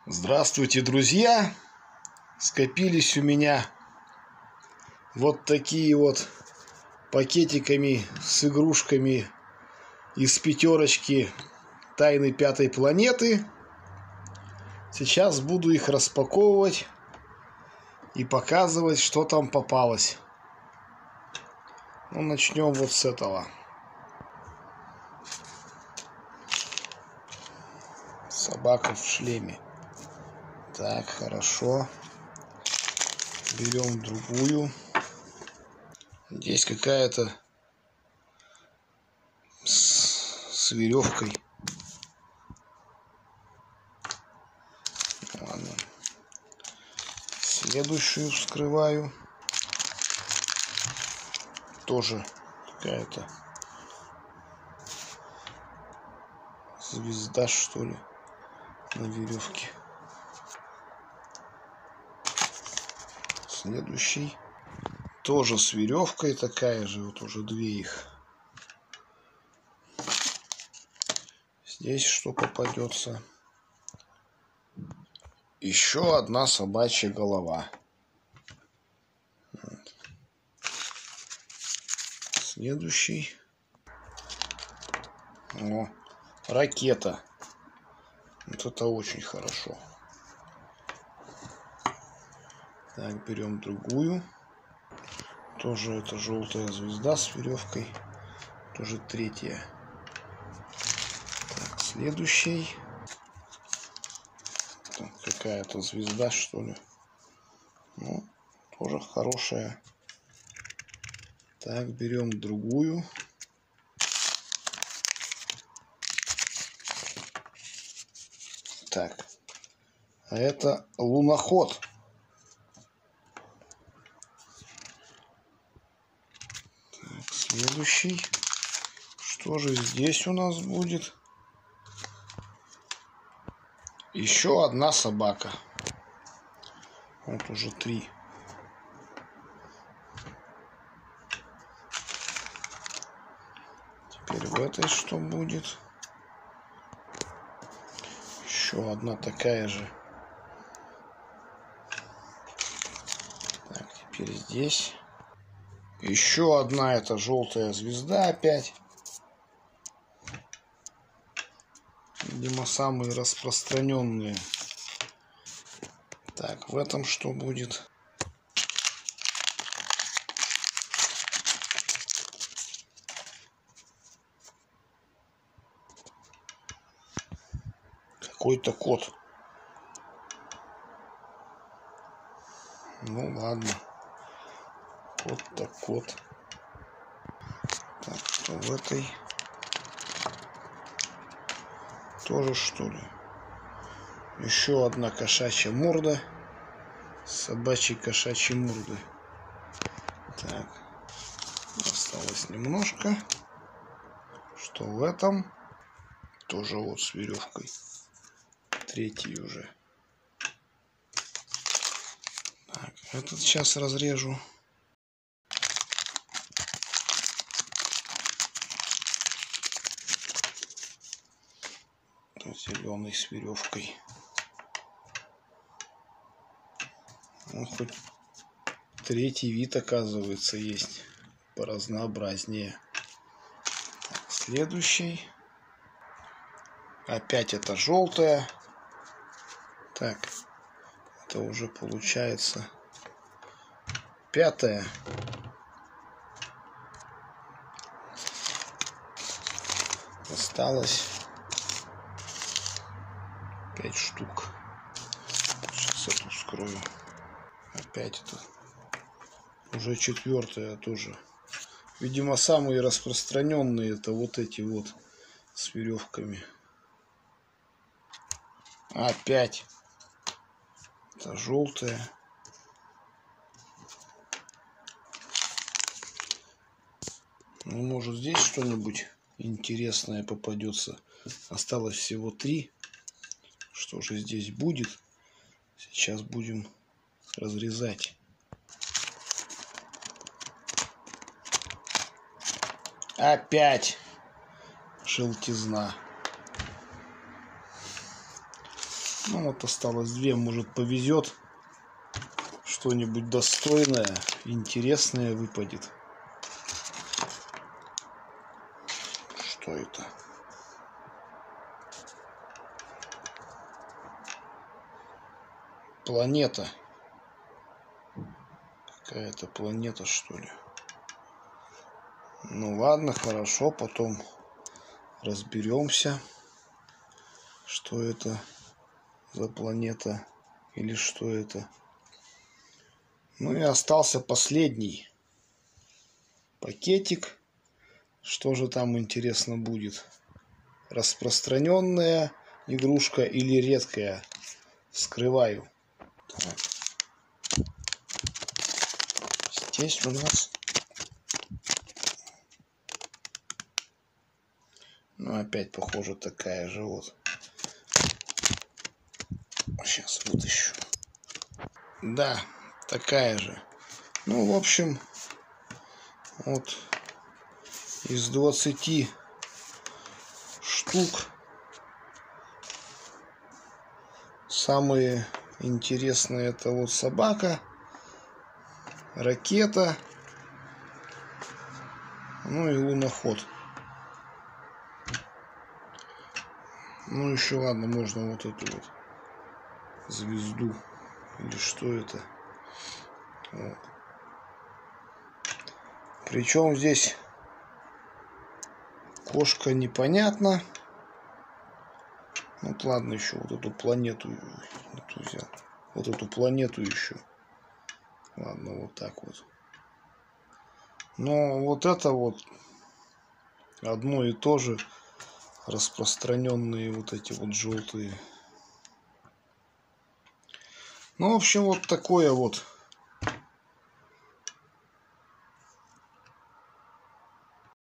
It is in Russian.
Здравствуйте, друзья! Скопились у меня вот такие вот пакетиками с игрушками из пятерочки Тайны Пятой Планеты. Сейчас буду их распаковывать и показывать, что там попалось. Ну, начнем вот с этого. Собака в шлеме. Так, хорошо. Берем другую. Здесь какая-то с веревкой. Ладно. Следующую вскрываю. Тоже какая-то звезда, что ли, на веревке. Следующий тоже с веревкой, такая же, вот уже две их. Здесь что попадется? Еще одна собачья голова. Вот. Следующий. О, ракета. Вот это очень хорошо. Так, берем другую. Тоже это желтая звезда с веревкой. Тоже третья. Так, следующий. Какая-то звезда, что ли. Ну, тоже хорошая. Так, берем другую. Так, а это луноход. Так, следующий. Что же здесь у нас будет? Еще одна собака. Вот уже три. Теперь в этой что будет? Еще одна такая же. Так, теперь здесь. Еще одна, это желтая звезда опять. Видимо, самые распространенные. Так, в этом что будет? Какой-то кот. Ну ладно. Кот так кот. Так, что в этой? Тоже что ли? Еще одна кошачья морда. Собачьей кошачьей морды. Так. Осталось немножко. Что в этом? Тоже вот с веревкой. Третий уже. Так, этот сейчас разрежу. Зеленый с веревкой. Ну, хоть третий вид, оказывается, есть. Поразнообразнее. Так, следующий. Опять это желтая. Так, это уже получается пятая. Осталось 5 штук. Сейчас эту вскрою. Опять это уже четвертая тоже. Видимо, самые распространенные это вот эти вот с веревками. Опять это желтая. Ну, может, здесь что-нибудь интересное попадется. Осталось всего 3. Что же здесь будет? Сейчас будем разрезать. Опять желтизна. Ну вот осталось 2, может повезет. Что-нибудь достойное, интересное выпадет. Что это? Планета. Какая-то планета, что ли? Ну ладно, хорошо, потом разберемся, что это за планета или что это. Ну и остался последний пакетик. Что же там интересно будет? Распространенная игрушка или редкая? Вскрываю. Так. Здесь у нас... Ну, опять, похоже, такая же вот. Сейчас вытащу. Да, такая же. Ну, в общем, вот из 20 штук самые интересные это вот собака, ракета, ну и луноход. Ну еще ладно, можно вот эту вот звезду или что это. Вот. Причем здесь кошка непонятно. Вот ладно, еще вот эту планету взял. Вот эту планету еще. Ладно, вот так вот. Но вот это вот одно и то же. Распространенные вот эти вот желтые. Ну, в общем, вот такое вот